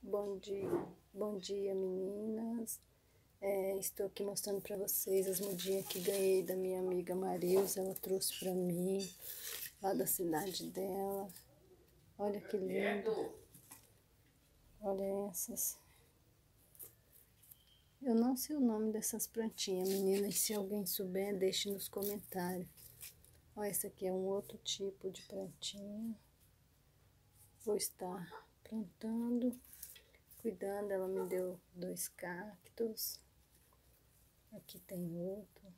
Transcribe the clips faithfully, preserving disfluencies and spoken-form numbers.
Bom dia, bom dia meninas. É, estou aqui mostrando para vocês as mudinhas que ganhei da minha amiga Marilza. Ela trouxe para mim, lá da cidade dela. Olha que lindo. Olha essas. Eu não sei o nome dessas plantinhas, meninas. Se alguém souber, deixe nos comentários. Olha, essa aqui é um outro tipo de plantinha. Vou estar plantando, cuidando. Ela me deu dois cactos. Aqui tem outro.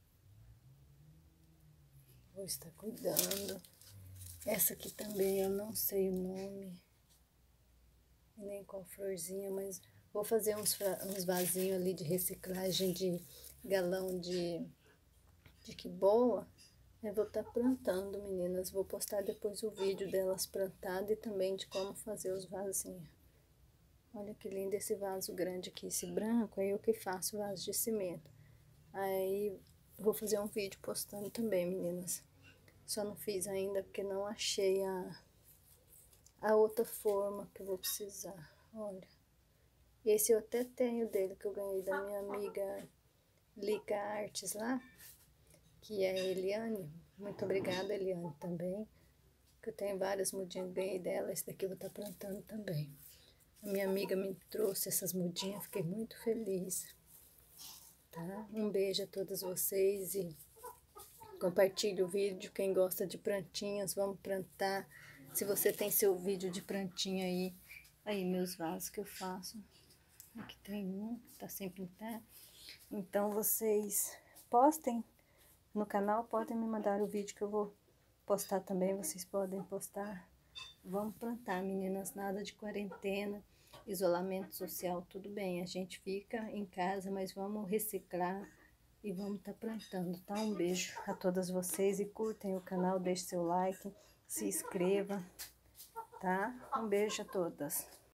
Vou estar cuidando. Essa aqui também eu não sei o nome, nem qual florzinha, mas vou fazer uns, uns vasinhos ali de reciclagem de galão de, de que boa. Eu vou estar plantando, meninas. Vou postar depois o vídeo delas plantadas e também de como fazer os vasinhos. Olha que lindo esse vaso grande aqui, esse branco. É eu que faço vaso de cimento. Aí vou fazer um vídeo postando também, meninas. Só não fiz ainda porque não achei a, a outra forma que eu vou precisar. Olha. Esse eu até tenho dele, que eu ganhei da minha amiga Lica Artes lá, que é a Eliane. Muito obrigada, Eliane, também. Que eu tenho várias mudinhas que ganhei dela. Esse daqui eu vou estar plantando também. A minha amiga me trouxe essas mudinhas, fiquei muito feliz. Tá? Um beijo a todas vocês e compartilhe o vídeo. Quem gosta de plantinhas, vamos plantar. Se você tem seu vídeo de plantinha aí, aí meus vasos que eu faço. Aqui tem um, tá sem pintar. Então vocês postem no canal, podem me mandar o vídeo que eu vou postar também. Vocês podem postar. Vamos plantar, meninas, nada de quarentena, isolamento social, tudo bem. A gente fica em casa, mas vamos reciclar e vamos estar tá plantando, tá? Um beijo a todas vocês e curtem o canal, deixe seu like, se inscreva, tá? Um beijo a todas.